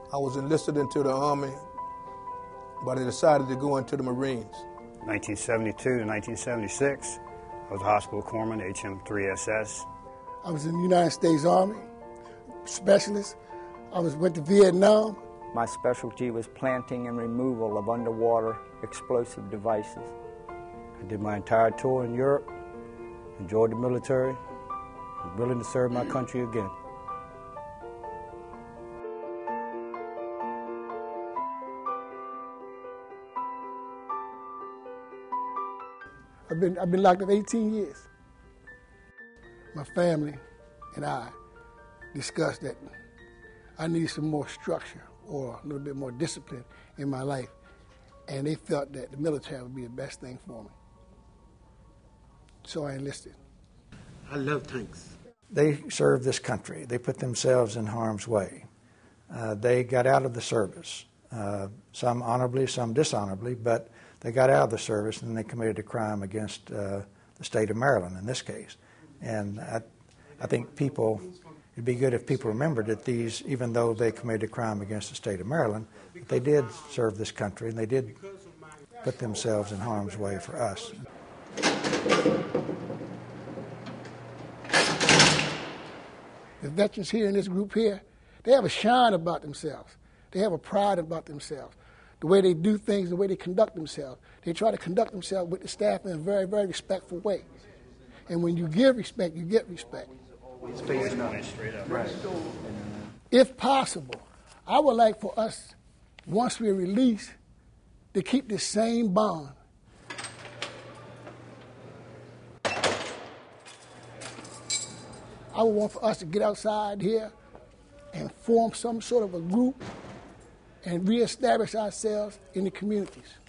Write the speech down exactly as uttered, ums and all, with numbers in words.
I was enlisted into the Army, but I decided to go into the Marines. nineteen seventy-two to nineteen seventy-six, I was a hospital corpsman, H M three S S. I was in the United States Army, specialist. I was went to Vietnam. My specialty was planting and removal of underwater explosive devices. I did my entire tour in Europe, enjoyed the military, was willing to serve my country again. I've been, I've been locked up eighteen years. My family and I discussed that I need some more structure or a little bit more discipline in my life, and they felt that the military would be the best thing for me. So I enlisted. I love tanks. They served this country. They put themselves in harm's way. Uh, they got out of the service, uh, some honorably, some dishonorably, but they got out of the service and they committed a crime against uh, the state of Maryland in this case. And I, I think people, it'd be good if people remembered that these, even though they committed a crime against the state of Maryland, they did serve this country and they did put themselves in harm's way for us. The veterans here in this group here, they have a shine about themselves. They have a pride about themselves. The way they do things, the way they conduct themselves. They try to conduct themselves with the staff in a very, very respectful way. And when you give respect, you get respect. If possible, I would like for us, once we're released, to keep the same bond. I would want for us to get outside here and form some sort of a group and reestablish ourselves in the communities.